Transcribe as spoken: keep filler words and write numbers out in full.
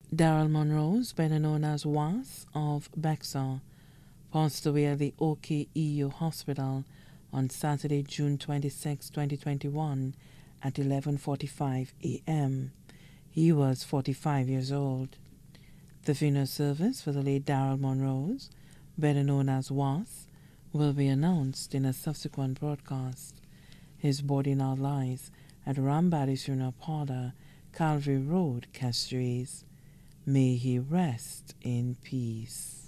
Darrel Monrose, better known as Was of Bexar, passed away at the O K E U Hospital on Saturday, June twenty-sixth, twenty twenty-one at eleven forty-five a m He was forty-five years old. The funeral service for the late Darrel Monrose, better known as Was, will be announced in a subsequent broadcast. His body now lies at Rambadi's Funeral Parlor, Calvary Road, Castries. May he rest in peace.